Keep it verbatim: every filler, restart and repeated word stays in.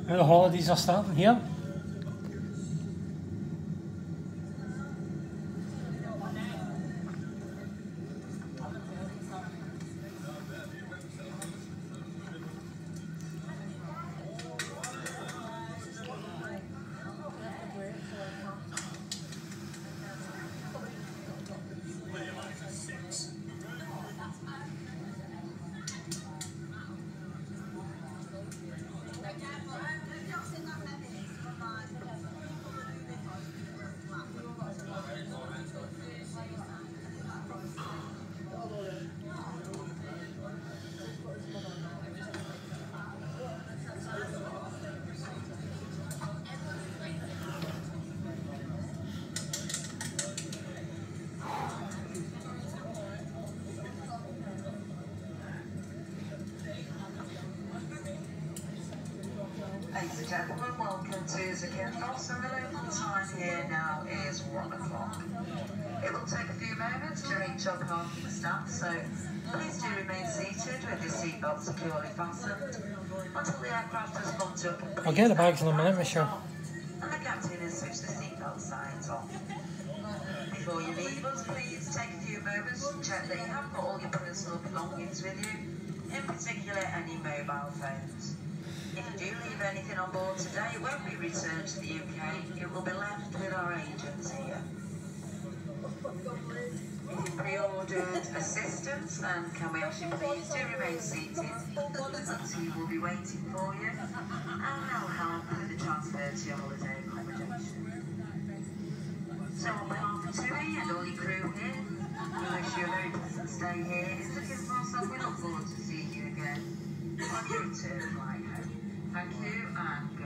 The holidays are starting here. Ladies and gentlemen, welcome to Zakynthos. So the local time here now is one o'clock. It will take a few moments to reach our parking staff, so please do remain seated with your seatbelt securely fastened until the aircraft has come to a complete I'll get the bags in a minute, Michelle. and the captain has switched the seatbelt signs on. Before you leave us, please take a few moments to check that you have got all your personal belongings with you, in particular any mobile phones. If you do leave anything on board today, it won't be returned to the U K. It will be left with our agents here. If you pre-ordered assistance, then can we ask you please do remain seated, as we will be waiting for you, and I'll help with the transfer to your holiday accommodation. So on behalf of TUI and all your crew here, we wish you a very pleasant stay here in Zakynthos, and we look forward to seeing you again on your return flight home. Thank you and good